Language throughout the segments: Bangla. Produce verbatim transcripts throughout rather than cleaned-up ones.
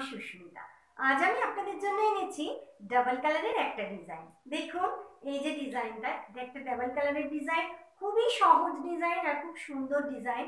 সুস্মিতা। আজ আমি আপনাদের জন্য এনেছি ডাবল কালারের একটা ডিজাইন। দেখুন এই যে ডিজাইনটা, এটা একটা ডাবল কালারের ডিজাইন, খুবই সহজ ডিজাইন আর খুব সুন্দর ডিজাইন।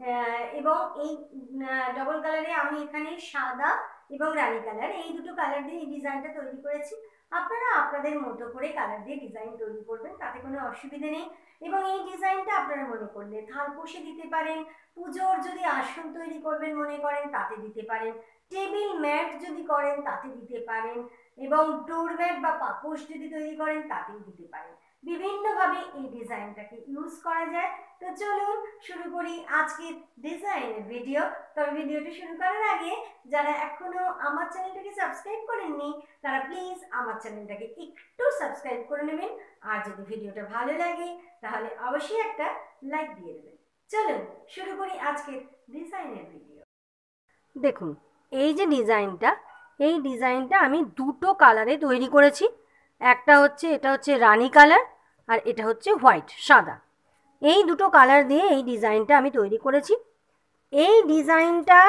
এবং এই ডাবল কালারে আমি এখানে সাদা এবং রানী কালার এই দুটো কালার দিয়ে এই ডিজাইনটা তৈরি করেছি। আপনারা আপনাদের মতো করে কালার দিয়ে ডিজাইন তৈরি করবেন, তাতে কোনো অসুবিধা নেই। এবং এই ডিজাইনটা আপনারা মনে করলে থালপোষে দিতে পারেন, পুজোর যদি আসন তৈরি করবেন মনে করেন তাতে দিতে পারেন, টেবিল ম্যাট যদি করেন তাতে দিতে পারেন, এবং ডোর ম্যাট বা পাপোশ যদি তৈরি করেন তাতেও দিতে পারেন। বিভিন্নভাবে এই ডিজাইনটাকে ইউজ করা যায়। তো চলুন শুরু করি আজকের ডিজাইনের ভিডিও। তবে ভিডিওটি শুরু করার আগে যারা এখনো আমার চ্যানেলটাকে সাবস্ক্রাইব করেননি তারা প্লিজ আমার চ্যানেলটাকে একটু সাবস্ক্রাইব করে নেবেন। আর যদি ভিডিওটা ভালো লাগে তাহলে অবশ্যই একটা লাইক দিয়ে দেবেন। চলুন শুরু করি আজকের ডিজাইনের ভিডিও। দেখুন এই যে ডিজাইনটা, এই ডিজাইনটা আমি দুটো কালারে তৈরি করেছি। একটা হচ্ছে এটা হচ্ছে রানী কালার আর এটা হচ্ছে হোয়াইট সাদা। এই দুটো কালার দিয়ে এই ডিজাইনটা আমি তৈরি করেছি। এই ডিজাইনটা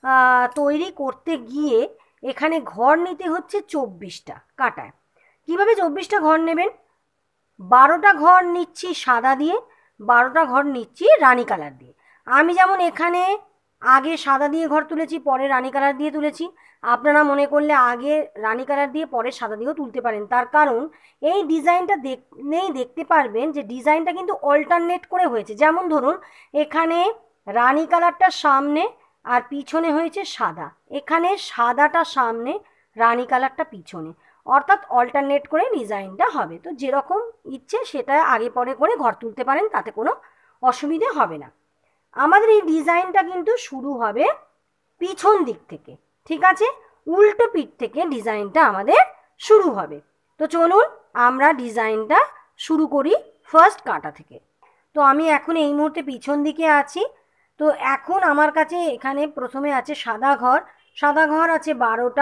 তৈরি করতে গিয়ে এখানে ঘর নিতে হচ্ছে চব্বিশটা কাটায়। কিভাবে চব্বিশটা ঘর নেবেন? বারোটা ঘর নিচ্ছি সাদা দিয়ে, বারোটা ঘর নিচ্ছি রানী কালার দিয়ে। আমি যেমন এখানে আগে সাদা দিয়ে ঘর তুলেছি, পরে রানী কালার দিয়ে তুলেছি। আপনারা মনে করলে আগে রানী কালার দিয়ে পরে সাদা দিয়েও তুলতে পারেন। তার কারণ এই ডিজাইনটা দেখলেই দেখতে পারবেন যে ডিজাইনটা কিন্তু অল্টারনেট করে হয়েছে। যেমন ধরুন এখানে রানী কালারটা সামনে আর পিছনে হয়েছে সাদা, এখানে সাদাটা সামনে রানী কালারটা পিছনে, অর্থাৎ অল্টারনেট করে ডিজাইনটা হবে। তো যেরকম ইচ্ছে সেটা আগে পরে করে ঘর তুলতে পারেন, তাতে কোনো অসুবিধে হবে না। আমাদের এই ডিজাইনটা কিন্তু শুরু হবে পিছন দিক থেকে, ঠিক আছে? উল্টো পিঠ থেকে ডিজাইনটা আমাদের শুরু হবে। তো চলুন আমরা ডিজাইনটা শুরু করি ফার্স্ট কাটা থেকে। তো আমি এখন এই মুহূর্তে পিছন দিকে আছি। তো এখন আমার কাছে এখানে প্রথমে আছে সাদা ঘর। সাদা ঘর আছে বারোটা।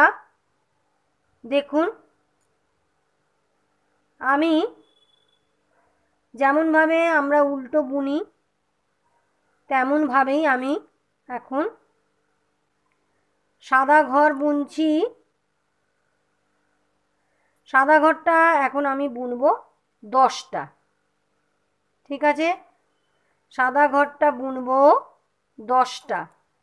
দেখুন আমি যেমনভাবে আমরা উল্টো বুনি তেমনভাবেই আমি এখন সাদা ঘর বুনছি। সাদা ঘরটা এখন আমি বুনবো দশটা, ঠিক আছে? সাদা ঘরটা বুনবো দশটা।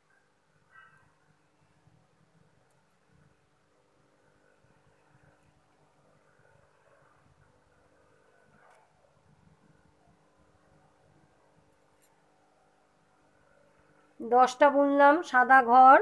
দশটা বুনলাম সাদা ঘর।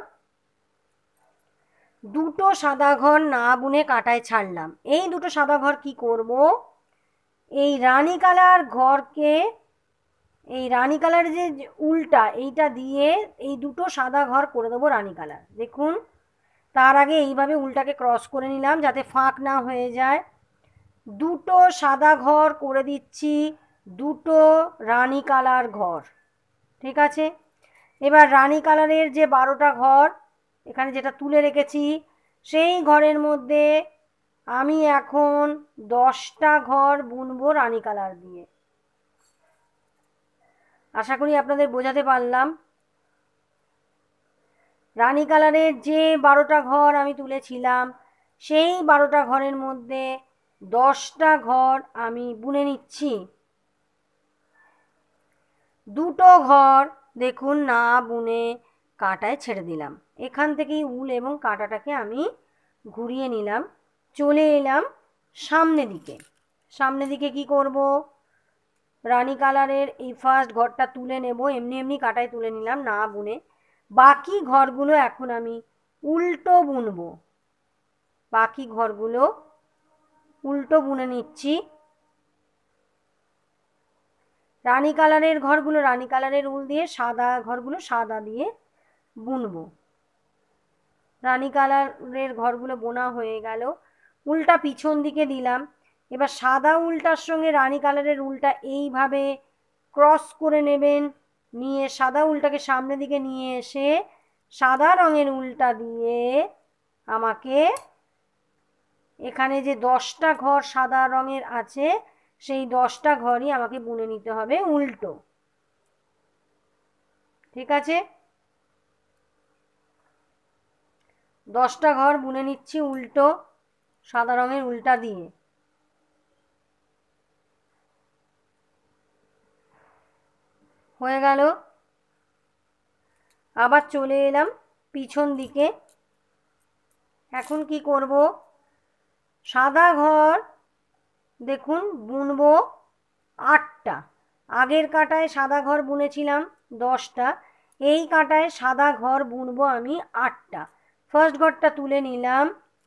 দুটো সাদা ঘর না বুনে কাটায় ছাড়লাম। এই দুটো সাদা ঘর কি করব? এই রানী কালার ঘরকে, এই রানী কালার যে উল্টা এইটা দিয়ে এই দুটো সাদা ঘর করে দেবো রানী কালার। দেখুন তার আগে এইভাবে উল্টাকে ক্রস করে নিলাম যাতে ফাঁক না হয়ে যায়। দুটো সাদা ঘর করে দিচ্ছি, দুটো রানী কালার ঘর, ঠিক আছে? এবার রানী কালারের যে বারোটা ঘর এখানে যেটা তুলে রেখেছি সেই ঘরের মধ্যে আমি এখন দশটা ঘর বুনবো রানী কালার দিয়ে। আশা করি আপনাদের বোঝাতে পারলাম। রানী কালারের যে বারোটা ঘর আমি তুলেছিলাম সেই বারোটা ঘরের মধ্যে দশটা ঘর আমি বুনে নিচ্ছি। দুটো ঘর দেখুন না বুনে কাঁটায় ছেড়ে দিলাম। এখান থেকেই উল এবং কাঁটাটাকে আমি ঘুরিয়ে নিলাম, চলে এলাম সামনে দিকে। সামনে দিকে কি করব? রানী কালারের এই ফার্স্ট ঘরটা তুলে নেব, এমনি এমনি কাঁটায় তুলে নিলাম না বুনে। বাকি ঘরগুলো এখন আমি উল্টো বুনবো। বাকি ঘরগুলো উল্টো বুনে নিচ্ছি। রানী কালারের ঘরগুলো রানী কালারের উল দিয়ে, সাদা ঘরগুলো সাদা দিয়ে বুনবো। রানী কালারের ঘরগুলো বোনা হয়ে গেল। উলটা পিছন দিকে দিলাম। এবার সাদা উলটার সঙ্গে রানী কালারের উলটা এইভাবে ক্রস করে নেবেন, নিয়ে সাদা উলটাকে সামনে দিকে নিয়ে এসে সাদা রঙের উলটা দিয়ে আমাকে এখানে যে দশটা ঘর সাদা রঙের আছে সেই দশটা ঘরই আমাকে বুনে নিতে হবে উল্টো, ঠিক আছে? দশটা ঘর বুনে নিচ্ছি উল্টো, সাদা রঙের উল্টা দিয়ে। হয়ে গেল। আবার চলে এলাম পিছন দিকে। এখন কি করব, সাদা ঘর দেখুন বুনবো আটটা। আগের কাঁটায় সাদা ঘর বুনেছিলাম দশটা, এই কাঁটায় সাদা ঘর বুনবো আমি আটটা। ফার্স্ট ঘরটা তুলে নিলাম,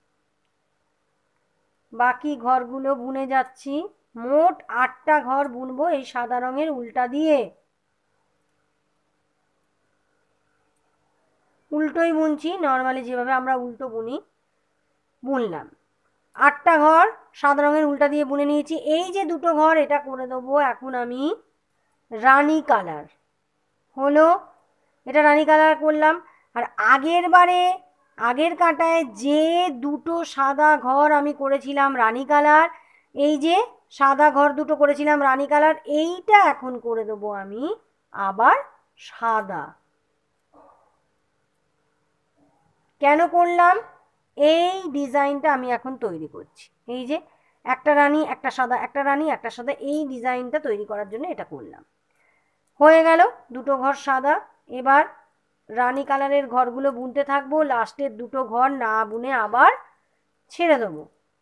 বাকি ঘরগুলো বুনে যাচ্ছি। মোট আটটা ঘর বুনবো এই সাদা রঙের উল্টা দিয়ে। উল্টোই বুনছি, নর্মালি যেভাবে আমরা উল্টো বুনি বুনলাম। আটটা ঘর সাদা রঙের উল্টা দিয়ে বুনে নিয়েছি। এই যে দুটো ঘর এটা করে দেবো এখন আমি রানী কালার। হলো, এটা রানী কালার করলাম। আর আগের বারে আগের কাঁটায় যে দুটো সাদা ঘর আমি করেছিলাম রানী কালার, এই যে সাদা ঘর দুটো করেছিলাম রানী কালার, এইটা এখন করে দেবো আমি আবার সাদা। কেন করলাম, এই ডিজাইনটা আমি এখন তৈরি করছি। এই যে একটা রানী একটা সাদা, একটা রানী একটা সাদা, এই ডিজাইনটা তৈরি করার জন্য এটা করলাম। হয়ে গেল দুটো ঘর সাদা। এবার রানী কালারের ঘরগুলো বুনতে থাকবো, লাস্টের দুটো ঘর না বুনে আবার ছেড়ে দেবো।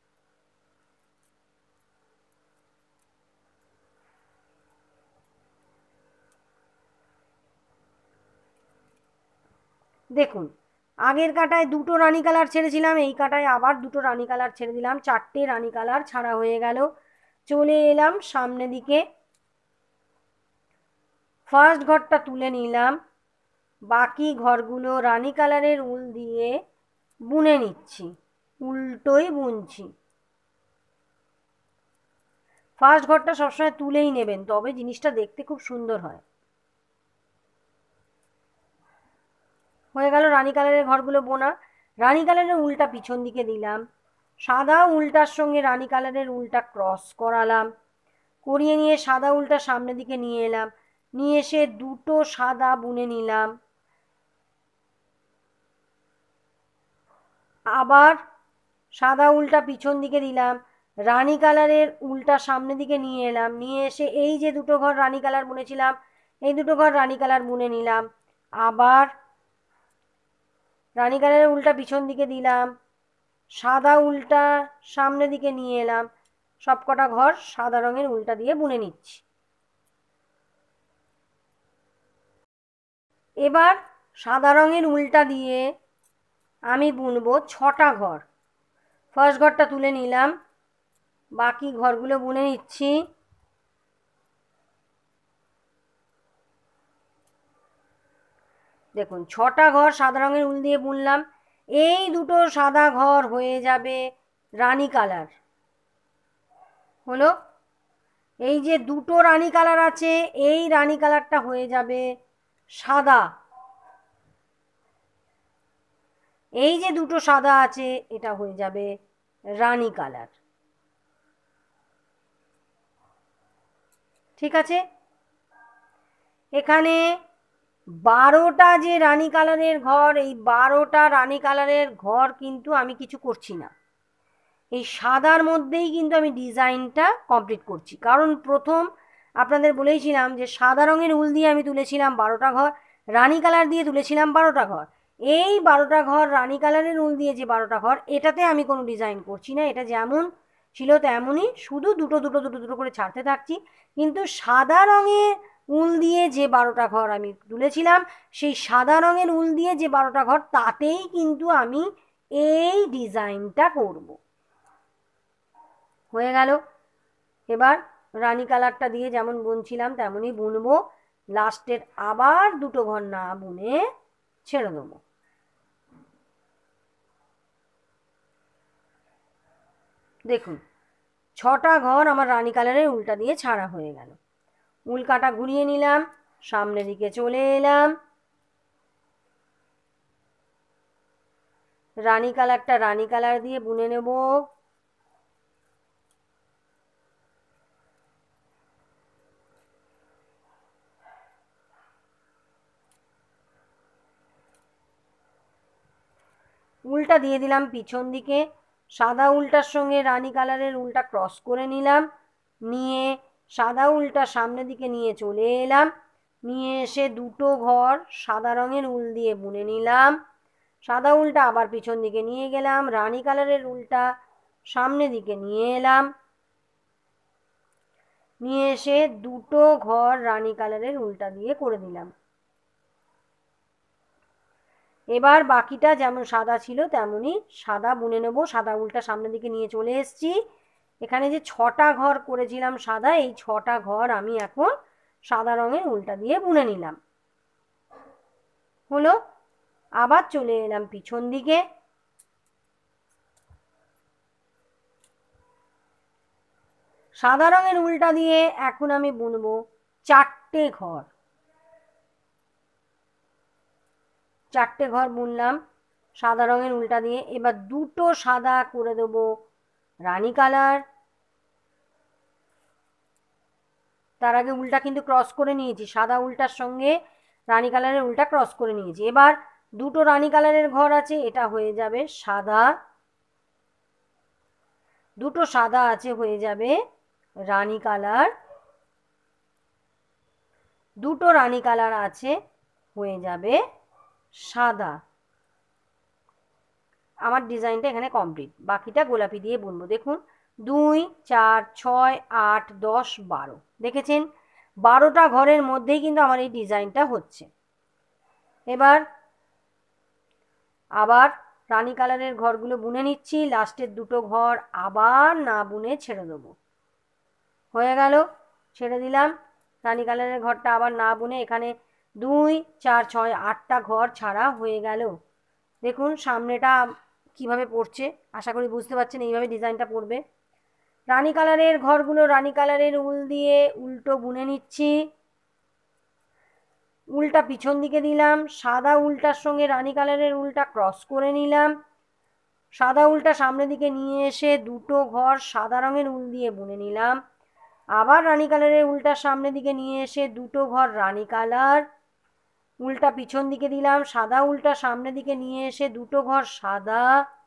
দেখুন আগের কাঁটায় দুটো রানী কালার ছেড়েছিলাম, এই কাঁটায় আবার দুটো রানী কালার ছেড়ে দিলাম, চারটে রানী কালার ছাড়া হয়ে গেল। চলে এলাম সামনে দিকে, ফার্স্ট ঘরটা তুলে নিলাম, বাকি ঘরগুলো রানী কালারের উল দিয়ে বুনে নিচ্ছি, উল্টোই বুনছি। ফার্স্ট ঘরটা সবসময় তুলেই নেবেন, তবে জিনিসটা দেখতে খুব সুন্দর হয়। হয়ে গেল রানী কালারের ঘরগুলো বোনা। রানী কালারের উলটা পিছন দিকে দিলাম, সাদা উলটার সঙ্গে রানী কালারের উলটা ক্রস করালাম, করিয়ে নিয়ে সাদা উলটা সামনের দিকে নিয়ে এলাম, নিয়ে এসে দুটো সাদা বুনে নিলাম। আবার সাদা উলটা পিছন দিকে দিলাম, রানী কালারের উলটা সামনের দিকে নিয়ে এলাম, নিয়ে এসে এই যে দুটো ঘর রানী কালার বুনেছিলাম এই দুটো ঘর রানী কালার বুনে নিলাম। আবার রানী কালারের উলটা পিছন দিকে দিলাম, সাদা উলটা সামনের দিকে নিয়ে এলাম, সবকটা ঘর সাদা রঙের উলটা দিয়ে বুনে নিচ্ছি। এবার সাদা রঙের উলটা দিয়ে আমি বুনবো ছটা ঘর। ফার্স্ট ঘরটা তুলে নিলাম, বাকি ঘরগুলো বুনে নিচ্ছি। দেখুন ছটা ঘর সাদা রঙের উল দিয়ে বুনলাম, এই দুটো সাদা ঘর হয়ে যাবে রানী কালার। হলো, এই যে দুটো রানী কালার আছে এই রানী কালারটা হয়ে যাবে সাদা। এই যে দুটো সাদা আছে এটা হয়ে যাবে রানী কালার। ঠিক আছে, এখানে বারোটা যে রানী কালারের ঘর, এই বারোটা রানী কালারের ঘর কিন্তু আমি কিছু করছি না, এই সাদার মধ্যেই কিন্তু আমি ডিজাইনটা কমপ্লিট করছি। কারণ প্রথম আপনাদের বলেইছিলাম যে সাদা রঙের উল দিয়ে আমি তুলেছিলাম বারোটা ঘর, রানী কালার দিয়ে তুলেছিলাম বারোটা ঘর। এই বারোটা ঘর রানী কালারের উল দিয়ে যে বারোটা ঘর, এটাতে আমি কোনো ডিজাইন করছি না, এটা যেমন ছিল তেমনই, শুধু দুটো দুটো দুটো দুটো করে ছাড়তে থাকছি। কিন্তু সাদা রঙের উল দিয়ে যে বারোটা ঘর আমি তুলেছিলাম, সেই সাদা রঙের উল দিয়ে যে বারোটা ঘর, তাতেই কিন্তু আমি এই ডিজাইনটা করব। হয়ে গেল। এবার রানী কালারটা দিয়ে যেমন বুনছিলাম তেমনই বুনবো, লাস্টের আবার দুটো ঘর না বুনে ছেড়ে দেবো। দেখুন ছটা ঘর আমার রানী কালারের উলটা দিয়ে ছাড়া হয়ে গেল। উল কাটা ঘুরিয়ে নিলাম, সামনের দিকে চলে এলাম, রানী কালারটা রানী কালার দিয়ে বুনে নেব। উলটা দিয়ে দিলাম পিছন দিকে, সাদা উলটার সঙ্গে রানী কালারের উলটা ক্রস করে নিলাম, নিয়ে সাদা উলটা সামনের দিকে নিয়ে চলে এলাম, নিয়ে এসে দুটো ঘর সাদা রঙের উল দিয়ে বুনে নিলাম, সাদা উলটা আবার পিছন দিকে নিয়ে গেলাম, রানী কালারের উলটা সামনের দিকে নিয়ে এলাম, নিয়ে এসে দুটো ঘর রানী কালারের উলটা দিয়ে করে দিলাম। এবার বাকিটা যেমন সাদা ছিল তেমনই সাদা বুনে নেব। সাদা উলটা সামনের দিকে নিয়ে চলে এসেছি। এখানে যে ছটা ঘর করেছিলাম সাদা, এই ছটা ঘর আমি এখন সাদা রঙের উলটা দিয়ে বুনে নিলাম। হলো। আবার চলে এলাম পিছন দিকে, সাদা রঙের উলটা দিয়ে এখন আমি বুনবো চারটে ঘর। চারটে ঘর বুনলাম সাদা রঙের উলটা দিয়ে। এবার দুটো সাদা করে দেবো রানী কালার। তার আগে উলটা কিন্তু ক্রস করে নিয়েছি, সাদা উলটার সঙ্গে রানী কালারের উলটা ক্রস করে নিয়েছি। এবার দুটো রানী কালারের ঘর আছে, এটা হয়ে যাবে সাদা, দুটো সাদা আছে হয়ে যাবে রানী কালার, দুটো রানী কালার আছে হয়ে যাবে সাদা। আমার ডিজাইনটা এখানে কমপ্লিট। বাকিটা গোলাপি দিয়ে বুনবো। দেখুন দুই চার ছয় আট দশ বারো, দেখেছেন বারোটা ঘরের মধ্যেই কিন্তু আমার এই ডিজাইনটা হচ্ছে। এবার আবার রানী কালারের ঘরগুলো বুনে নিচ্ছি, লাস্টের দুটো ঘর আবার না বুনে ছেড়ে দেবো। হয়ে গেল, ছেড়ে দিলাম। রানী কালারের ঘরটা আবার না বুনে এখানে দুই চার ছয় আটটা ঘর ছাড়া হয়ে গেল। দেখুন সামনেটা কিভাবে পড়ছে, আশা করি বুঝতে পারছেন এইভাবে ডিজাইনটা পড়বে। রানী কালারের ঘরগুলো রানী কালারের উল দিয়ে উল্টো বুনে নিচ্ছি। উলটা পিছন দিকে দিলাম, সাদা উলটার সঙ্গে রানী কালারের উলটা ক্রস করে নিলাম, সাদা উলটা সামনের দিকে নিয়ে এসে দুটো ঘর সাদা রঙের উল দিয়ে বুনে নিলাম, আবার রানী কালারের উলটা সামনের দিকে নিয়ে এসে দুটো ঘর রানী কালার, উলটা পিছন দিকে দিলাম, সাদা উলটা সামনের দিকে নিয়ে এসে দুটো ঘর সাদা,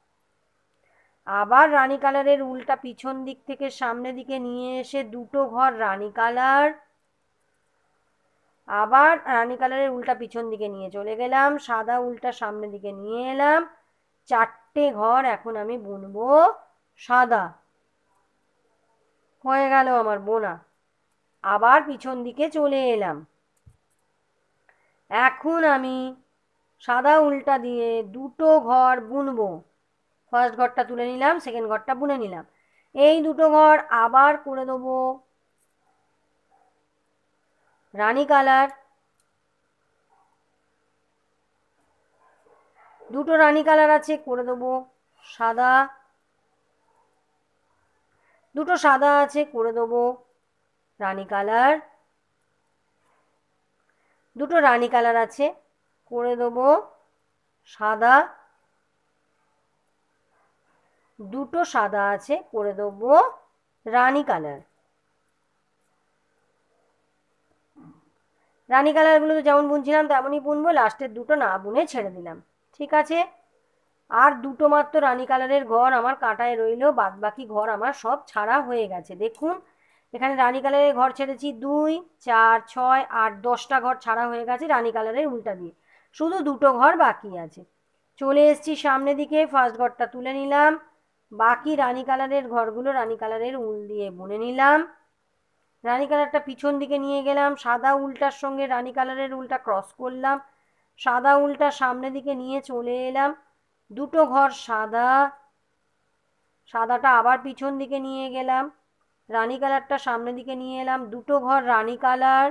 আবার রানী কালারের উলটা পিছন দিক থেকে সামনের দিকে নিয়ে এসে দুটো ঘর রানী কালার, আবার রানী কালারের উলটা পিছন দিকে নিয়ে চলে গেলাম, সাদা উলটা সামনের দিকে নিয়ে এলাম, চারটে ঘর এখন আমি বুনবো সাদা। হয়ে গেল আমার বোনা। আবার পিছন দিকে চলে এলাম, এখন আমি সাদা উলটা দিয়ে দুটো ঘর বুনবো। ফার্স্ট ঘরটা তুলে নিলাম, সেকেন্ড ঘরটা বুনে নিলাম। এই দুটো ঘর আবার করে দেবো রানী কালার, দুটো রানী কালার আছে করে দেবো সাদা, দুটো সাদা আছে করে দেবো রানী কালার, দুটো রানী কালার আছে করে দেবো সাদা, দুটো সাদা আছে করে দেবো রানী কালার। রানী কালারগুলো তো যেমন বুনছিলাম তেমনই বুনবো, লাস্টের দুটো না বুনে ছেড়ে দিলাম। ঠিক আছে, আর দুটো মাত্র রানী কালারের ঘর আমার কাঁটায় রইল, বাদ বাকি ঘর আমার সব ছাড়া হয়ে গেছে। দেখুন এখানে রানী কালারের ঘর ছেড়েছি দুই চার ছয় আট দশটা ঘর ছাড়া হয়ে গেছে রানী কালারের উল্টা দিয়ে, শুধু দুটো ঘর বাকি আছে। চলে এসেছি সামনের দিকে, ফার্স্ট ঘরটা তুলে নিলাম, বাকি রানী কালারের ঘরগুলো রানী কালারের উল দিয়ে বুনে নিলাম। রানী কালারটা পিছন দিকে নিয়ে গেলাম, সাদা উলটার সঙ্গে রানী কালারের উলটা ক্রস করলাম, সাদা উলটা সামনের দিকে নিয়ে চলে এলাম, দুটো ঘর সাদা, সাদাটা আবার পিছন দিকে নিয়ে গেলাম, রানী কালারটা সামনের দিকে নিয়ে এলাম, দুটো ঘর রানী কালার,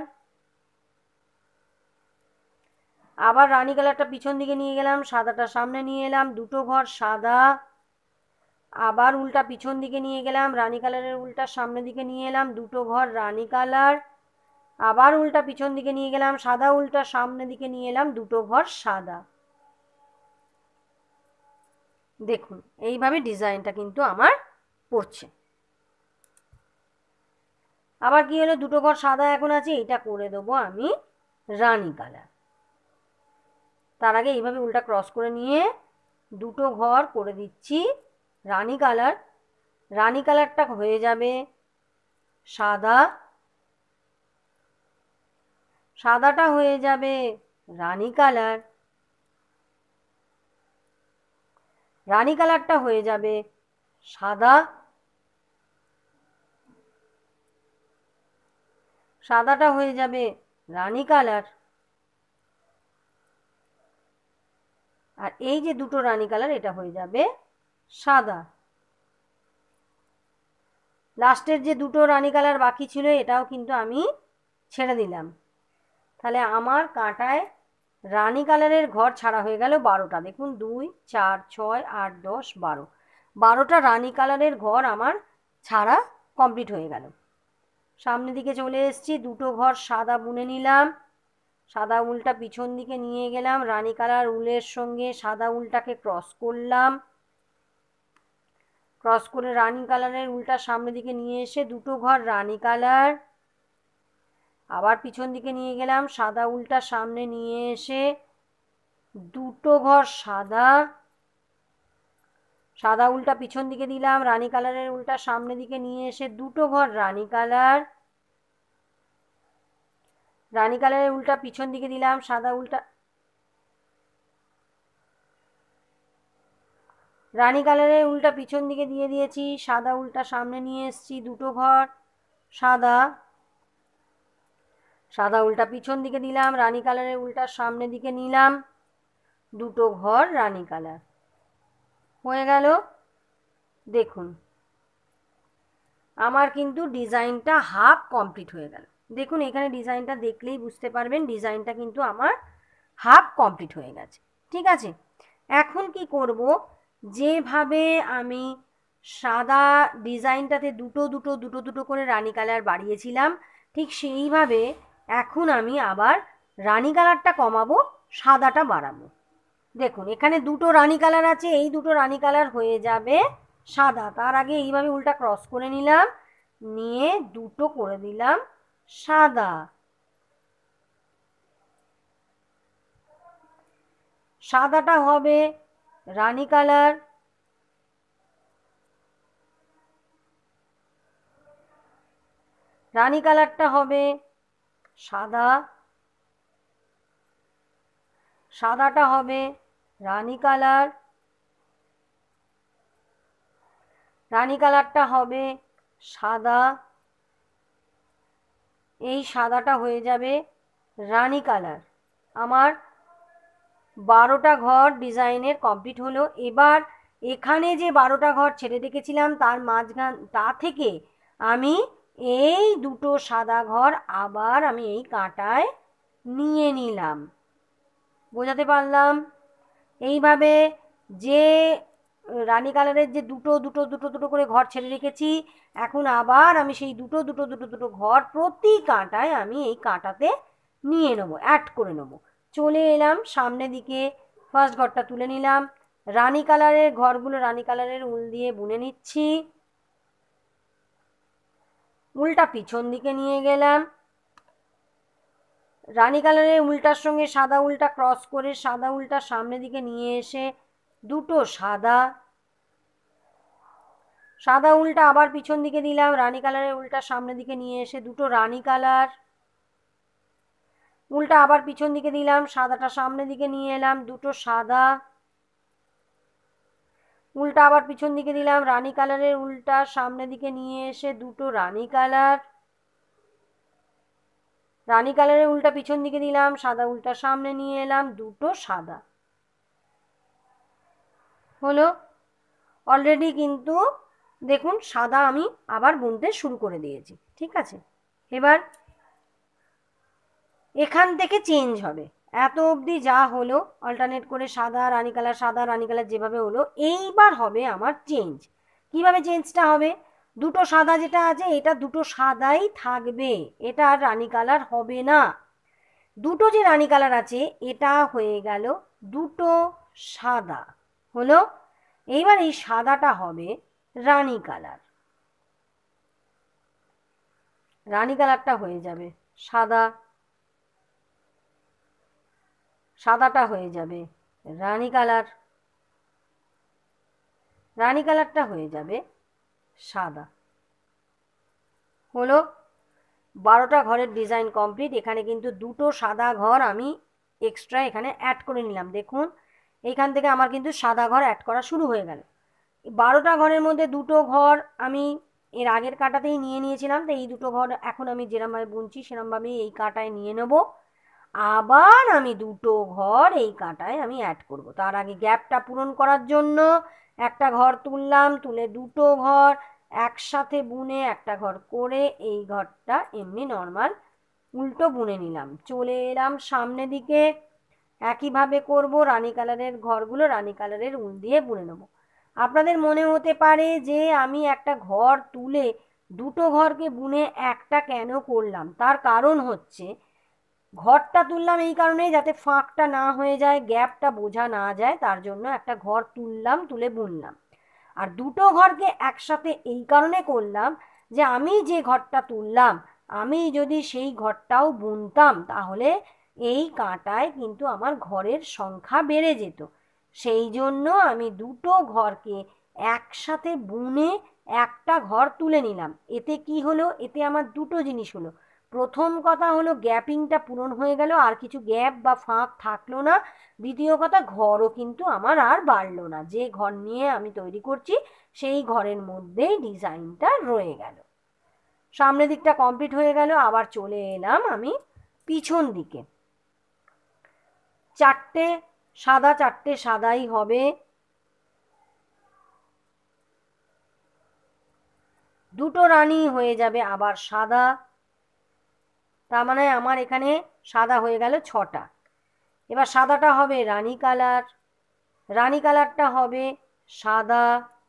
আবার রানী কালারটা পিছন দিকে নিয়ে গেলাম, সাদাটা সামনে নিয়ে এলাম, দুটো ঘর সাদা, আবার উল্টা পিছন দিকে নিয়ে গেলাম, রানী কালারের উল্টা সামনের দিকে নিয়ে এলাম, দুটো ঘর রানী কালার, আবার উল্টা পিছন দিকে নিয়ে গেলাম, সাদা উল্টা সামনের দিকে নিয়ে এলাম, দুটো ঘর সাদা। দেখুন এইভাবে ডিজাইনটা কিন্তু আমার পড়ছে। আবার কি হলো, দুটো ঘর সাদা এখন আছে, এটা করে দেবো আমি রানী কালার। তার আগে এইভাবে উল্টা ক্রস করে নিয়ে দুটো ঘর করে দিচ্ছি রানী কালার। রানী কালারটা হয়ে যাবে সাদা, সাদাটা হয়ে যাবে রানী কালার, রানী কালারটা হয়ে যাবে সাদা, সাদাটা হয়ে যাবে রানী কালার, আর এই যে দুটো রানী কালার এটা হয়ে যাবে সাদা। লাস্টের যে দুটো রানী কালার বাকি ছিল এটাও কিন্তু আমি ছেড়ে দিলাম। তাহলে আমার কাঁটায় রানী কালারের ঘর ছাড়া হয়ে গেল বারোটা। দেখুন দুই চার ছয় আট দশ বারো, বারোটা রানী কালারের ঘর আমার ছাড়া কমপ্লিট হয়ে গেল। সামনের দিকে চলে এসেছি, দুটো ঘর সাদা বুনে নিলাম, সাদা উলটা পিছন দিকে নিয়ে গেলাম, রানী কালার উলের সঙ্গে সাদা উলটাকে ক্রস করলাম, ক্রস করে রানী কালারের উলটা সামনের দিকে নিয়ে এসে দুটো ঘর রানী কালার, আবার পিছন দিকে নিয়ে গেলাম, সাদা উলটা সামনে নিয়ে এসে দুটো ঘর সাদা, সাদা উলটা পিছন দিকে দিলাম, রানী কালারের উলটা সামনে দিকে নিয়ে এসে দুটো ঘর রানী কালার, রানী কালারের উলটা পিছন দিকে দিলাম, সাদা উলটা রানী কালারের উলটা পিছন দিকে দিয়ে দিয়েছি, সাদা উলটা সামনে নিয়ে এসেছি দুটো ঘর সাদা, সাদা উলটা পিছন দিকে দিলাম, রানী কালারের উলটা সামনের দিকে নিলাম, দুটো ঘর রানী কালার হয়ে গেল। দেখুন আমার কিন্তু ডিজাইনটা হাফ কমপ্লিট হয়ে গেল। দেখুন এখানে ডিজাইনটা দেখলেই বুঝতে পারবেন ডিজাইনটা কিন্তু আমার হাফ কমপ্লিট হয়ে গেছে। ঠিক আছে, এখন কি করব, যেভাবে আমি সাদা ডিজাইনটাতে দুটো দুটো দুটো দুটো করে রানী কালার বাড়িয়েছিলাম ঠিক সেইভাবে এখন আমি আবার রানী কালারটা কমাবো, সাদাটা বাড়াবো। দেখুন এখানে দুটো রানী কালার আছে, এই দুটো রানী কালার হয়ে যাবে সাদা। তার আগে এইভাবে উল্টা ক্রস করে নিলাম, নিয়ে দুটো করে দিলাম সাদা, সাদাটা হবে রানী কালার, রানী কালারটা হবে সাদা, সাদাটা হবে রানী কালার, রানী কালারটা হবে সাদা, এই সাদাটা হয়ে যাবে রানী কালার। আমার বারোটা ঘর ডিজাইনের কমপ্লিট হলো। এবার এখানে যে বারোটা ঘর ছেড়ে রেখেছিলাম তার মাঝখান তা থেকে আমি এই দুটো সাদা ঘর আবার আমি এই কাঁটায় নিয়ে নিলাম। বোঝাতে পারলাম? এইভাবে যে রানী কালারের যে দুটো দুটো দুটো দুটো করে ঘর ছেড়ে রেখেছি এখন আবার আমি সেই দুটো দুটো দুটো দুটো ঘর প্রতি কাঁটায় আমি এই কাঁটাতে নিয়ে নেব, অ্যাড করে নেব। চলে এলাম সামনের দিকে, ফার্স্ট ঘরটা তুলে নিলাম, রানী কালারের ঘরগুলো রানী কালারের উল দিয়ে বুনে নিচ্ছি, উলটা পিছন দিকে নিয়ে গেলাম, রানী কালারের উলটার সঙ্গে সাদা উলটা ক্রস করে সাদা উলটা সামনের দিকে নিয়ে এসে দুটো সাদা, সাদা উলটা আবার পিছন দিকে দিলাম, রানী কালারের উলটা সামনের দিকে নিয়ে এসে দুটো রানী কালার, উলটা আবার পিছন দিকে দিলাম, সাদাটা সামনের দিকে নিয়ে এলাম, দুটো সাদা, উলটা আবার পিছন দিকে দিলাম, রানী কালারের উলটা সামনের দিকে নিয়ে এসে দুটো রানী কালার, রানী কালারের উলটা পিছন দিকে দিলাম, সাদা উলটা সামনে নিয়ে এলাম, দুটো সাদা হলো। অলরেডি কিন্তু দেখুন সাদা আমি আবার বুনতে শুরু করে দিয়েছি। ঠিক আছে, এবার এখান থেকে চেঞ্জ হবে। এত অবধি যা হলো অল্টারনেট করে সাদা রানী কালার সাদা রানী কালার যেভাবে হলো, এইবার হবে আমার চেঞ্জ। কিভাবে চেঞ্জটা হবে, দুটো সাদা যেটা আছে এটা দুটো সাদাই থাকবে, এটা আর রানী কালার হবে না। দুটো যে রানী কালার আছে এটা হয়ে গেল দুটো সাদা হলো। এইবার এই সাদাটা হবে রানী কালার, রানী কালারটা হয়ে যাবে সাদা, সাদাটা হয়ে যাবে রানী কালার, রানী কালারটা হয়ে যাবে সাদা। হলো বারোটা ঘরের ডিজাইন কমপ্লিট। এখানে কিন্তু দুটো সাদা ঘর আমি এক্সট্রা এখানে অ্যাড করে নিলাম। দেখুন এইখান থেকে আমার কিন্তু সাদা ঘর অ্যাড করা শুরু হয়ে গেল। বারোটা ঘরের মধ্যে দুটো ঘর আমি এর আগের কাটাতেই নিয়ে নিয়েছিলাম, তো এই দুটো ঘর এখন আমি যেরমভাবে বুনছি সেরমভাবে এই কাটায় নিয়ে নেব। আবার আমি দুটো ঘর এই কাটায় আমি অ্যাড করব। তার আগে গ্যাপটা পূরণ করার জন্য একটা ঘর তুললাম, তুলে দুটো ঘর একসাথে বুনে একটা ঘর করে এই ঘরটা এমনি নর্মাল উল্টো বুনে নিলাম। চলে এলাম সামনে দিকে, একইভাবে করব। রানী কালারের ঘরগুলো রানী কালারের উল দিয়ে বুনে নেব। আপনাদের মনে হতে পারে যে আমি একটা ঘর তুলে দুটো ঘরকে বুনে একটা কেন করলাম, তার কারণ হচ্ছে ঘরটা তুললাম এই কারণেই যাতে ফাঁকটা না হয়ে যায়, গ্যাপটা বোঝা না যায়, তার জন্য একটা ঘর তুললাম, তুলে বুনলাম। আর দুটো ঘরকে একসাথে এই কারণে করলাম যে আমি যে ঘরটা তুললাম আমি যদি সেই ঘরটাও বুনতাম তাহলে এই কাঁটায় কিন্তু আমার ঘরের সংখ্যা বেড়ে যেত। সেই জন্য আমি দুটো ঘরকে একসাথে বুনে একটা ঘর তুলে নিলাম। এতে কি হলো, এতে আমার দুটো জিনিস হলো। প্রথম কথা হলো গ্যাপিংটা পূরণ হয়ে গেল, আর কিছু গ্যাপ বা ফাঁক থাকলো না। দ্বিতীয় কথা ঘরও কিন্তু আমার আর বাড়লো না, যে ঘর নিয়ে আমি তৈরি করছি সেই ঘরের মধ্যেই ডিজাইনটা রয়ে গেল। সামনের দিকটা কমপ্লিট হয়ে গেল। আবার চলে এলাম আমি পিছন দিকে। চারটে সাদা, চারটে সাদাই হবে। দুটো রানী হয়ে যাবে আবার সাদা, তার মানে আমার এখানে সাদা হয়ে গেল ছটা। এবার সাদাটা হবে রানী কালার, রানী কালারটা হবে সাদা,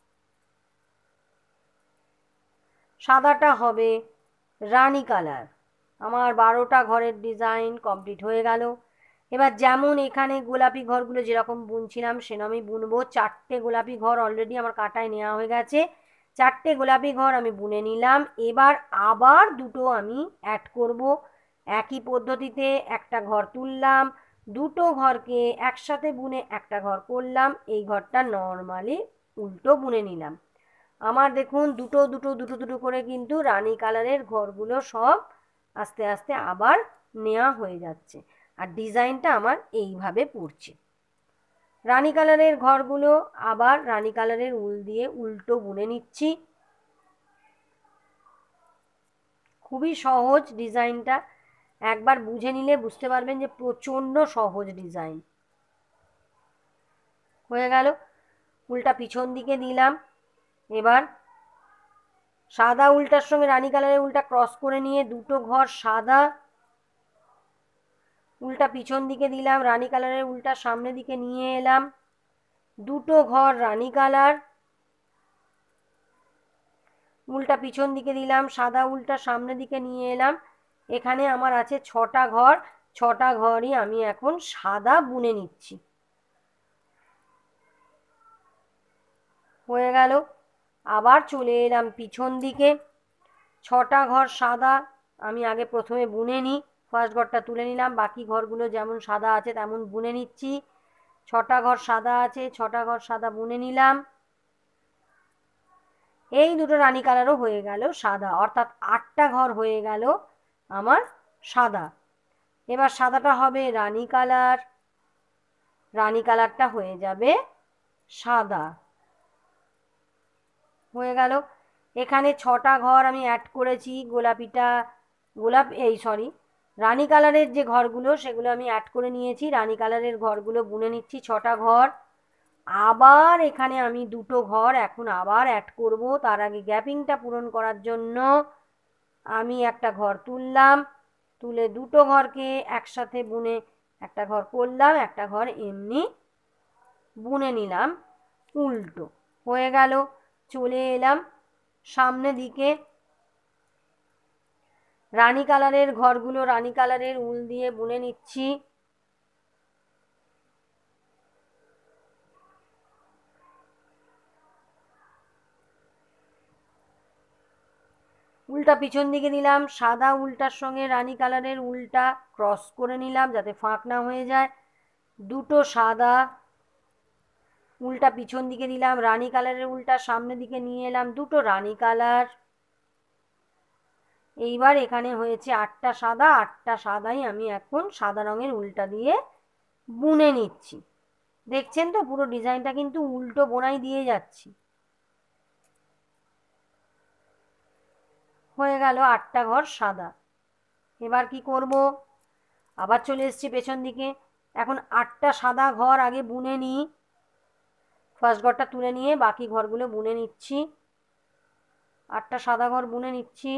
সাদাটা হবে রানী কালার। আমার বারোটা ঘরের ডিজাইন কমপ্লিট হয়ে গেল। এবার যেমন এখানে গোলাপি ঘরগুলো যেরকম বুনছিলাম সেরকমই বুনবো। চারটে গোলাপি ঘর অলরেডি আমার কাটায় নেওয়া হয়ে গেছে, চারটে গোলাপি ঘর আমি বুনে নিলাম। এবার আবার দুটো আমি অ্যাড করব। একই পদ্ধতিতে একটা ঘর তুললাম, দুটো ঘরকে একসাথে বুনে একটা ঘর করলাম, এই ঘরটা নর্মালি উল্টো বুনে নিলাম। আমার দেখুন দুটো দুটো দুটো দুটো করে কিন্তু রানী কালারের ঘরগুলো সব আস্তে আস্তে আবার নেওয়া হয়ে যাচ্ছে, আর ডিজাইনটা আমার এইভাবে পড়ছে। রানী কালারের ঘরগুলো আবার রানী কালারের উল দিয়ে উল্টো বুনে নিচ্ছি। খুবই সহজ ডিজাইনটা, একবার বুঝে নিলে বুঝতে পারবেন যে প্রচণ্ড সহজ ডিজাইন। হয়ে গেল, উলটা পিছন দিকে দিলাম। এবার সাদা উলটার সঙ্গে রানী কালারের উলটা ক্রস করে নিয়ে দুটো ঘর সাদা, উলটা পিছন দিকে দিলাম, রানী কালারের উলটা সামনে দিকে নিয়ে এলাম, দুটো ঘর রানী কালার, উলটা পিছন দিকে দিলাম, সাদা উলটা সামনে দিকে নিয়ে এলাম। এখানে আমার আছে ছটা ঘর, ছটা ঘরই আমি এখন সাদা বুনে নিচ্ছি। হয়ে গেল। আবার চলে এলাম পিছন দিকে, ছটা ঘর সাদা আমি আগে প্রথমে বুনে নিই। ফার্স্ট ঘরটা তুলে নিলাম, বাকি ঘরগুলো যেমন সাদা আছে তেমন বুনে নিচ্ছি। ছটা ঘর সাদা আছে, ছটা ঘর সাদা বুনে নিলাম। এই দুটো রানী কালারও হয়ে গেল সাদা, অর্থাৎ আটটা ঘর হয়ে গেল আমার সাদা। এবার সাদাটা হবে রানী কালার, রানী কালারটা হয়ে যাবে সাদা। হয়ে গেল। এখানে ছটা ঘর আমি অ্যাড করেছি, গোলাপিটা গোলাপ এই সরি রানী কালারের যে ঘরগুলো সেগুলো আমি অ্যাড করে নিয়েছি। রানী কালারের ঘরগুলো বুনে নিচ্ছি ছটা ঘর। আবার এখানে আমি দুটো ঘর এখন আবার অ্যাড করব। তার আগে গ্যাপিংটা পূরণ করার জন্য আমি একটা ঘর তুললাম, তুলে দুটো ঘরকে একসাথে বুনে একটা ঘর করলাম, একটা ঘর এমনি বুনে নিলাম উল্টো। হয়ে গেল। চলে এলাম সামনে দিকে, রানী কালারের ঘরগুলো রানী কালারের উল দিয়ে বুনে নিচ্ছি। উলটা পিছন দিকে দিলাম, সাদা উলটার সঙ্গে রানী কালারের উলটা ক্রস করে নিলাম যাতে ফাঁক না হয়ে যায়। দুটো সাদা, উলটা পিছন দিকে দিলাম, রানী কালারের উলটা সামনের দিকে নিয়ে এলাম, দুটো রানী কালার। এইবার এখানে হয়েছে আটটা সাদা, আটটা সাদাই আমি এখন সাদা রঙের উলটা দিয়ে বুনে নিচ্ছি। দেখছেন তো পুরো ডিজাইনটা কিন্তু উল্টো বোনাই দিয়ে যাচ্ছি। হয়ে গেল আটটা ঘর সাদা। এবার কি করব, আবার চলে এসেছি পেছন দিকে। এখন আটটা সাদা ঘর আগে বুনে নিই। ফার্স্ট ঘরটা তুলে নিয়ে বাকি ঘরগুলো বুনে নিচ্ছি। আটটা সাদা ঘর বুনে নিচ্ছি।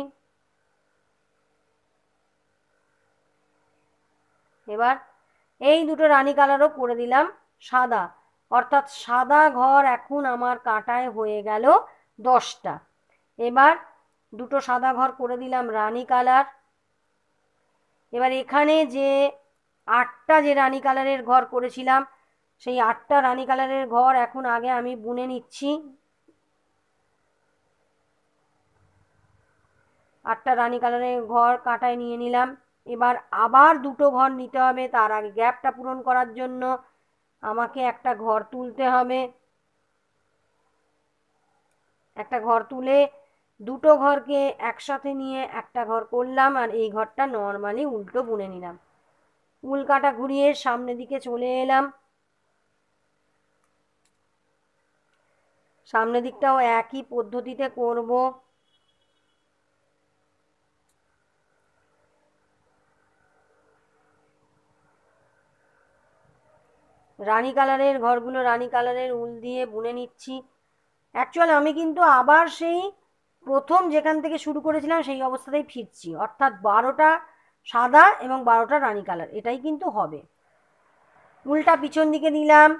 এবার এই দুটো রানী কালারও করে দিলাম সাদা, অর্থাৎ সাদা ঘর এখন আমার কাঁটায় হয়ে গেল দশটা। এবার দুটো সাদা ঘর করে দিলাম রানী কালার। এবার এখানে যে আটটা যে রানী কালারের ঘর করেছিলাম সেই আটটা রানী কালারের ঘর এখন আগে আমি বুনে নিচ্ছি। আটটা রানী কালারের ঘর কাঁটায় নিয়ে নিলাম। এবার আবার দুটো ঘর নিতে হবে, তার আগে গ্যাপটা পূরণ করার জন্য আমাকে একটা ঘর তুলতে হবে। একটা ঘর তুলে দুটো ঘরকে একসাথে নিয়ে একটা ঘর করলাম, আর এই ঘরটা নর্মালি উল্টো বুনে নিলাম। উল কাটা ঘুরিয়ে সামনের দিকে চলে এলাম। সামনের দিকটাও একই পদ্ধতিতে করব। রানী কালারের ঘরগুলো রানী কালারের উল দিয়ে বুনে নিচ্ছি। অ্যাকচুয়ালি আমি কিন্তু আবার সেই প্রথম যেখান থেকে শুরু করেছিলাম সেই অবস্থাতেই ফিরছি, অর্থাৎ বারোটা সাদা এবং বারোটা রানী কালার, এটাই কিন্তু হবে। উলটা পিছন দিকে দিলাম,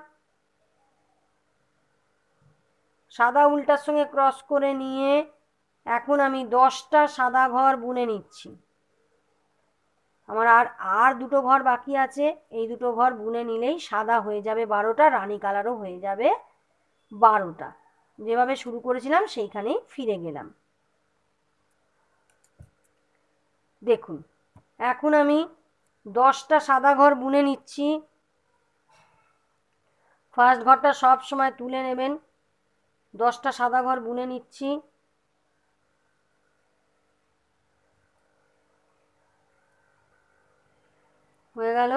সাদা উলটার সঙ্গে ক্রস করে নিয়ে এখন আমি দশটা সাদা ঘর বুনে নিচ্ছি। আমার আর আর দুটো ঘর বাকি আছে, এই দুটো ঘর বুনে নিলেই সাদা হয়ে যাবে বারোটা, রানী কালারও হয়ে যাবে বারোটা। যেভাবে শুরু করেছিলাম সেইখানেই ফিরে গেলাম। দেখুন এখন আমি দশটা সাদা ঘর বুনে নিচ্ছি। ফার্স্ট ঘরটা সব সময় তুলে নেবেন। দশটা সাদা ঘর বুনে নিচ্ছি। হয়ে গেল।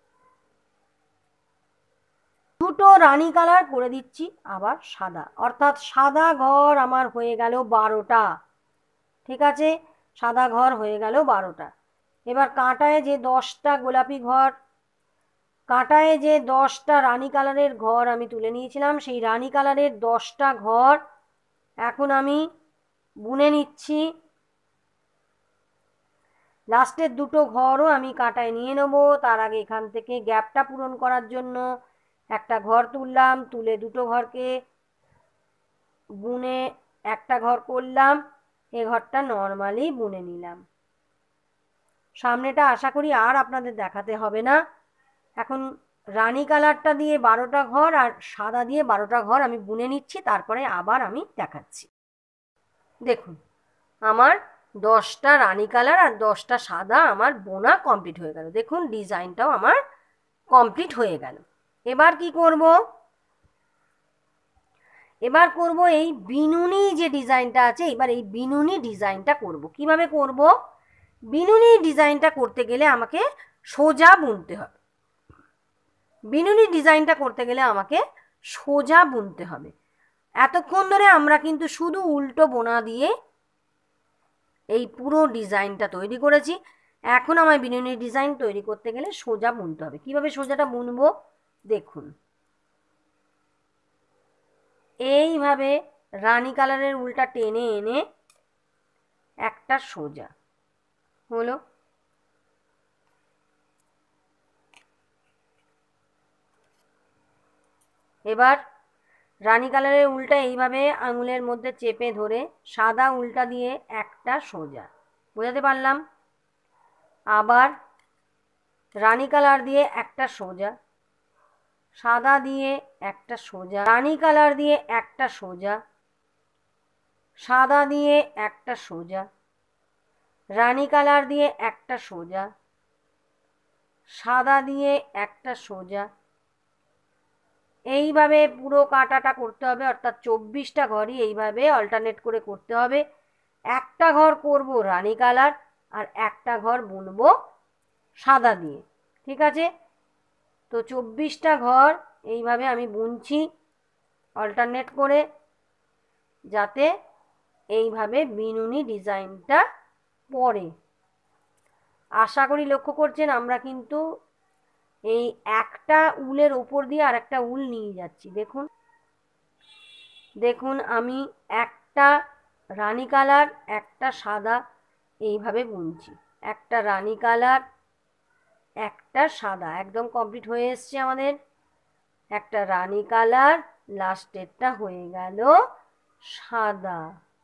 দুটো রানী কালার করে দিচ্ছি আবার সাদা, অর্থাৎ সাদা ঘর আমার হয়ে গেল বারোটা। ঠিক আছে, সাদা ঘর হয়ে গেল বারোটা। এবার কাঁটায় যে দশটা গোলাপি ঘর, কাঁটায় যে দশটা রানী কালারের ঘর আমি তুলে নিয়েছিলাম সেই রানী কালারের দশটা ঘর এখন আমি বুনে নিচ্ছি। লাস্টের দুটো ঘরও আমি কাঁটায় নিয়ে নেব, তার আগে এখান থেকে গ্যাপটা পূরণ করার জন্য একটা ঘর তুললাম, তুলে দুটো ঘরকে বুনে একটা ঘর করলাম। এ ঘরটা নর্মালি বুনে নিলাম। সামনেটা আশা করি আর আপনাদের দেখাতে হবে না। এখন রানী কালারটা দিয়ে বারোটা ঘর আর সাদা দিয়ে বারোটা ঘর আমি বুনে নিচ্ছি, তারপরে আবার আমি দেখাচ্ছি। দেখুন আমার দশটা রানী কালার আর দশটা সাদা আমার বোনা কমপ্লিট হয়ে গেল। দেখুন ডিজাইনটাও আমার কমপ্লিট হয়ে গেল। এবার কি করব, এবার করব এই বিনুনি যে ডিজাইনটা আছে, এবার এই বিনুনি ডিজাইনটা করব। কিভাবে করব, বিনুনি ডিজাইনটা করতে গেলে আমাকে সোজা বুনতে হবে। বিনুনি ডিজাইনটা করতে গেলে আমাকে সোজা বুনতে হবে। এতক্ষণ ধরে আমরা কিন্তু শুধু উল্টো বোনা দিয়ে এই পুরো ডিজাইনটা তৈরি করেছি। এখন আমার বিনুনি ডিজাইন তৈরি করতে গেলে সোজা বুনতে হবে। কিভাবে সোজাটা বুনবো দেখুন, এইভাবে রানী কালারের উলটা টেনে এনে একটা সোজা হলো। এবার রানী কালারের উলটা এইভাবে আঙুলের মধ্যে চেপে ধরে সাদা উলটা দিয়ে একটা সোজা, বোঝাতে পারলাম। আবার রানী কালার দিয়ে একটা সোজা, সাদা দিয়ে একটা সোজা, রানী কালার দিয়ে একটা সোজা, সাদা দিয়ে একটা সোজা, রানী কালার দিয়ে একটা সোজা, সাদা দিয়ে একটা সোজা, এইভাবে পুরো কাঁটাটা করতে হবে, অর্থাৎ চব্বিশটা ঘরই এইভাবে অল্টারনেট করে করতে হবে। একটা ঘর করব রানী কালার আর একটা ঘর বুনবো সাদা দিয়ে। ঠিক আছে, তো চব্বিশটা ঘর এইভাবে আমি বুনছি অল্টারনেট করে, যাতে এইভাবে বিনুনি ডিজাইনটা পড়ে। আশা করি লক্ষ্য করছেন আমরা কিন্তু এই একটা উলের ওপর দিয়ে আর একটা উল নিয়ে যাচ্ছি। দেখুন দেখুন আমি একটা রানী কালার একটা সাদা এইভাবে বুনছি, একটা রানী কালার একটা সাদা, একদম কমপ্লিট হয়ে এসছে আমাদের। একটা রানী কালার, লাস্টেরটা হয়ে গেল সাদা।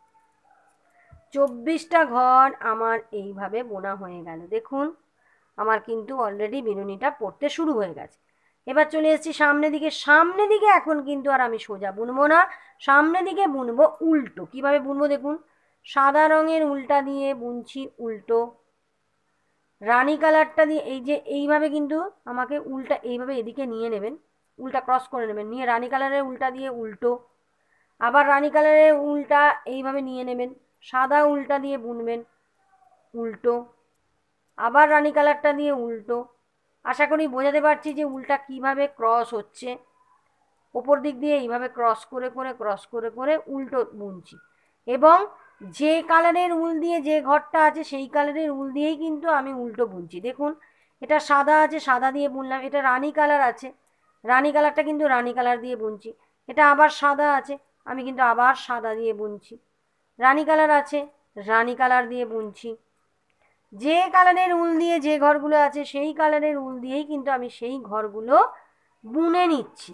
চব্বিশটা ঘর আমার এইভাবে বোনা হয়ে গেল। দেখুন আমার কিন্তু অলরেডি বিনুনিটা পড়তে শুরু হয়ে গেছে। এবার চলে এসেছি সামনে দিকে। সামনে দিকে এখন কিন্তু আর আমি সোজা বুনবো না, সামনে দিকে বুনবো উল্টো। কিভাবে বুনবো দেখুন, সাদা রঙের উলটা দিয়ে বুনছি উল্টো, রানী কালারটা দিয়ে এই যে এইভাবে কিন্তু আমাকে উলটা এইভাবে এদিকে নিয়ে নেবেন, উলটা ক্রস করে নেবেন, নিয়ে রানী কালারের উলটা দিয়ে উল্টো, আবার রানী কালারের উলটা এইভাবে নিয়ে নেবেন, সাদা উলটা দিয়ে বুনবেন উল্টো, আবার রানী কালারটা দিয়ে উল্টো। আশা করি বোঝাতে পারছি যে উলটা কিভাবে ক্রস হচ্ছে। ওপর দিক দিয়ে এইভাবে ক্রস করে করে ক্রস করে করে উল্টো বুনছি, এবং যে কালারের উল দিয়ে যে ঘরটা আছে সেই কালারের উল দিয়েই কিন্তু আমি উল্টো বুনছি। দেখুন এটা সাদা আছে, সাদা দিয়ে বুনলাম। এটা রানী কালার আছে, রানী কালারটা কিন্তু রানী কালার দিয়ে বুনছি। এটা আবার সাদা আছে, আমি কিন্তু আবার সাদা দিয়ে বুনছি। রানী কালার আছে, রানী কালার দিয়ে বুনছি। যে কালারের উল দিয়ে যে ঘরগুলো আছে সেই কালারের উল দিয়েই কিন্তু আমি সেই ঘরগুলো বুনে নিচ্ছি।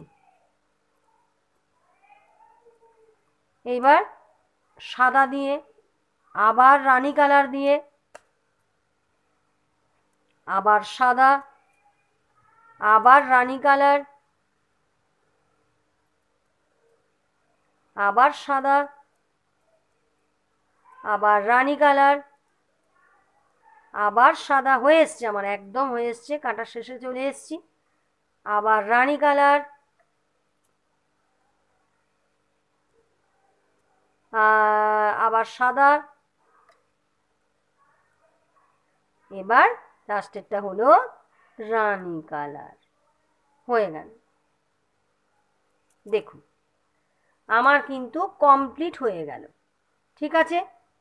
এইবার সাদা দিয়ে, আবার রানী কালার দিয়ে, আবার সাদা, আবার রানী কালার, আবার সাদা, আবার রানী কালার, আবার সাদা। হয়ে এসছে আমার, একদম হয়ে এসছে, কাটা শেষে চলে এসছি। আবার রানী কালার, আবার সাদা, এবার লাস্টেরটা হলো রানী কালার। হয়ে গেল। দেখুন আমার কিন্তু কমপ্লিট হয়ে গেল। ঠিক আছে,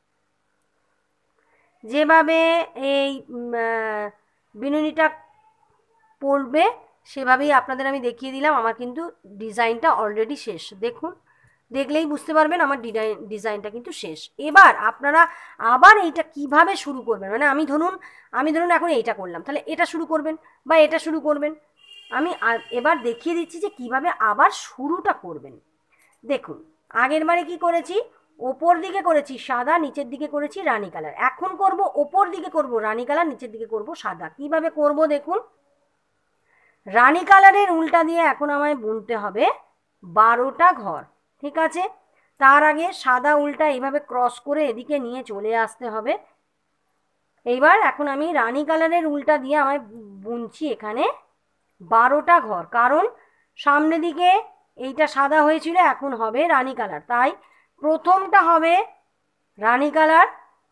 যেভাবে এই বিনুনিটা পড়বে সেভাবেই আপনাদের আমি দেখিয়ে দিলাম। আমার কিন্তু ডিজাইনটা অলরেডি শেষ। দেখুন, দেখলেই বুঝতে পারবেন আমার ডিজাইনটা কিন্তু শেষ। এবার আপনারা আবার এইটা কিভাবে শুরু করবেন, মানে আমি ধরুন আমি ধরুন এখন এইটা করলাম, তাহলে এটা শুরু করবেন বা এটা শুরু করবেন। আমি এবার দেখিয়ে দিচ্ছি যে কিভাবে আবার শুরুটা করবেন। দেখুন আগের বারে কি করেছি, ওপর দিকে করেছি সাদা, নিচের দিকে করেছি রানী কালার। এখন করব ওপর দিকে করব রানী কালার, নিচের দিকে করব সাদা। কিভাবে করব দেখুন, রানী কালারের উল্টা দিয়ে এখন আমায় বুনতে হবে বারোটা ঘর। ঠিক আছে, তার আগে সাদা উল্টা এইভাবে ক্রস করে এদিকে নিয়ে চলে আসতে হবে। এইবার এখন আমি রানী কালারের উল্টা দিয়ে আমায় বুনছি এখানে বারোটা ঘর, কারণ সামনে দিকে এইটা সাদা হয়েছিল, এখন হবে রানী কালার। তাই প্রথমটা হবে রানী কালার,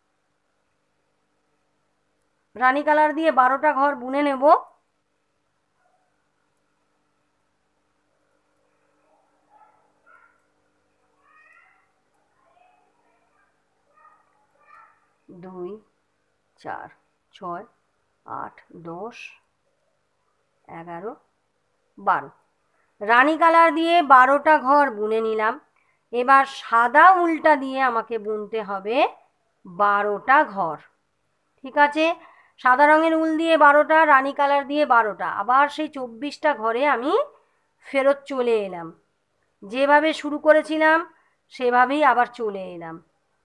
রানী কালার দিয়ে বারোটা ঘর বুনে নেব। দুই, চার, ছয়, আট, দশ, এগারো, বারো। রানী কালার দিয়ে বারোটা ঘর বুনে নিলাম। এবার সাদা উল্টা দিয়ে আমাকে বুনতে হবে বারোটা ঘর। ঠিক আছে, সাদা রঙের উল দিয়ে বারোটা, রানী কালার দিয়ে বারোটা, আবার সেই চব্বিশটা ঘরে আমি ফেরত চলে এলাম। যেভাবে শুরু করেছিলাম সেভাবেই আবার চলে এলাম।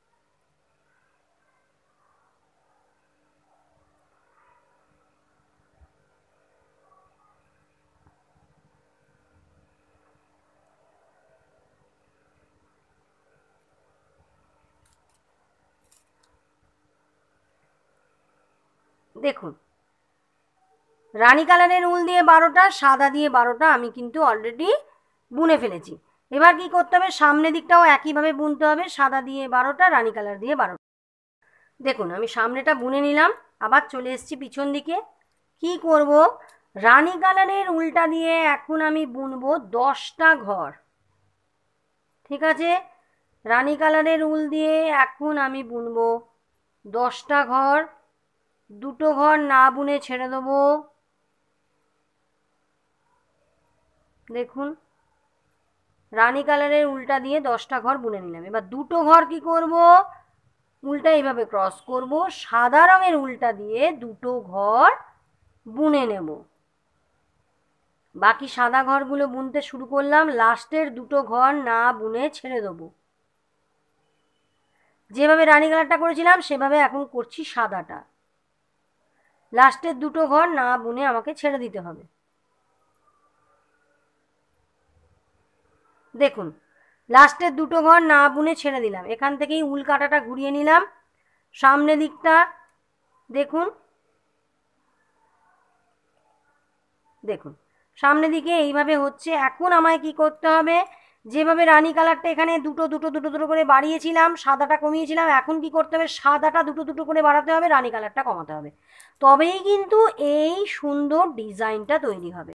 দেখুন রানী কালারের উল দিয়ে বারোটা, সাদা দিয়ে বারোটা আমি কিন্তু অলরেডি বুনে ফেলেছি। এবার কি করতে হবে, সামনের দিকটাও একইভাবে বুনতে হবে, সাদা দিয়ে বারোটা, রানী কালার দিয়ে বারোটা। দেখুন আমি সামনেটা বুনে নিলাম, আবার চলে এসেছি পিছন দিকে। কি করব, রানী কালারের উল্টা দিয়ে এখন আমি বুনবো দশটা ঘর। ঠিক আছে, রানী কালারের উল দিয়ে এখন আমি বুনবো দশটা ঘর। দুটো ঘর না বুনে ছেড়ে দেবো। দেখুন রানী কালারের উল্টা দিয়ে দশটা ঘর বুনে নিলাম। এবার দুটো ঘর কি করব, উল্টা এইভাবে ক্রস করব, সাদা রঙের উল্টা দিয়ে দুটো ঘর বুনে নেব। বাকি সাদা ঘরগুলো বুনতে শুরু করলাম, লাস্টের দুটো ঘর না বুনে ছেড়ে দেবো। যেভাবে রানী কালারটা করেছিলাম সেভাবে এখন করছি সাদাটা। লাস্টের দুটো ঘর না বুনে আমাকে ছেড়ে দিতে হবে। দেখুন লাস্টের দুটো ঘর না বুনে ছেড়ে দিলাম। এখান থেকেই উল কাটাটা ঘুরিয়ে নিলাম সামনে দিকটা। দেখুন দেখুন সামনে দিকে এইভাবে হচ্ছে। এখন আমায় কি করতে হবে, যেভাবে রানী কালারটা এখানে দুটো দুটো দুটো দুটো করে বাড়িয়েছিলাম, সাদাটা কমিয়েছিলাম, এখন কি করতে হবে, সাদাটা দুটো দুটো করে বাড়াতে হবে, রানী কালারটা কমাতে হবে। তবেই কিন্তু এই সুন্দর ডিজাইনটা তৈরি হবে।